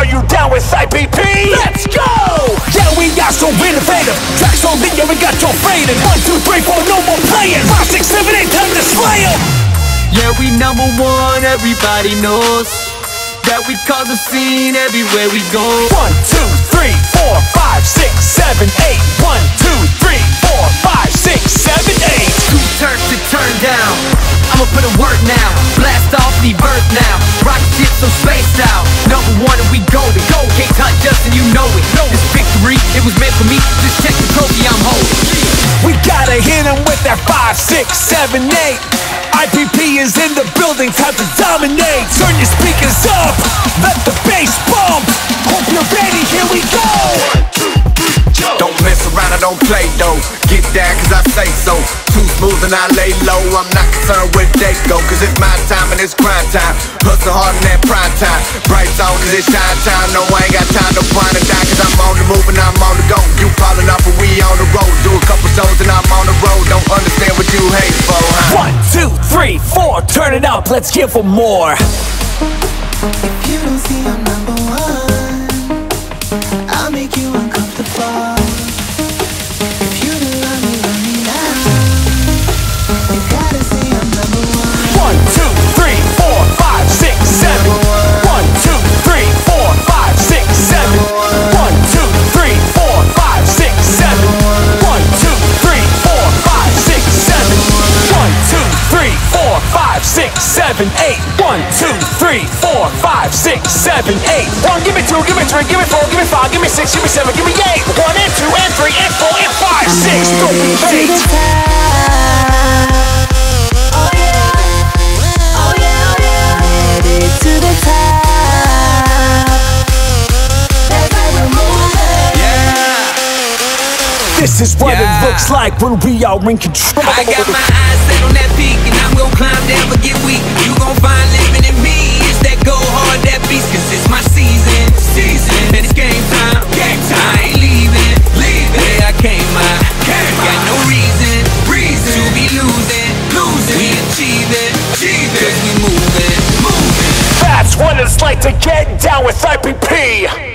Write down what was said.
Are you down with IPP? Let's go! Yeah, we are so innovative. Tracks so linear, we got your faded. 1, 2, 3, 4, no more playing. 5, 6, 7, 8, time to slay 'em. Yeah, we number one, everybody knows that we cause a scene everywhere we go. 1, 2, 3, 4, 5, 6, 7, 8. 1, 2, 3, 4, 5, 6, 7, 8. Two turns to turn down. I'ma put in work now. Blast off the birth now. Rocket ship so spaced out. Number one and we go. Can't touch us and you know it. This victory, it was meant for me. Just check the trophy I'm holding. We gotta hit 'em with that 5, 6, 7, 8. IPP is in the building, time to dominate. Turn your speakers up, let the bass bump. Hope you're ready, here we go. 1, 2, 3, jump. Don't mess around, I don't play though. Get down cause I say so. Too smooth and I lay low. I'm not concerned where they go, cause it's my time and it's grind time. Hustle hard in that prime time. Bright zone cause it's shine time. No, I ain't got time to whine and die, cause I'm on the move and I'm on the go. You falling off and we on the road. Do a couple shows and I'm on the road. Don't understand what you hate for, huh? 1, 2, 3, 4, turn it up, let's give 'em more. If you don't see I'm number one, I'll make you uncomfortable. If you don't love me now. You gotta see I'm number one. 1, 2, 3, 4, 5, 6, 7. 1, 2, 3, 4, 5, 6, 7. 1, 2, 3, 4, 5, 6, 7. 1, 2, 3, 4, 5, 6, 7. 1, 2, 3, 4, 5, 6, 7, 8. 1, 2, 3, 4, 5, 6, 7, 8. 1, give me 2, give me 3, give me 4, give me 5, give me 6, give me 7, give me 8. 1 and 2 and 3 and 4 and 5, 6. Go repeat. Oh yeah, oh yeah, oh yeah. Headed to the top. That's how we're moving. Yeah. This is what Yeah. it looks like when we are in control. I got my eyes set on that peak and I'm gon' climb, never get weak. You gon' find living in me. It's that go hard, that beast, cause it's my season. And it's game time. I ain't leaving. Yeah, I came out. Got no reason to be losing. We achieving. Cause we moving. That's what it's like to get down with IPP.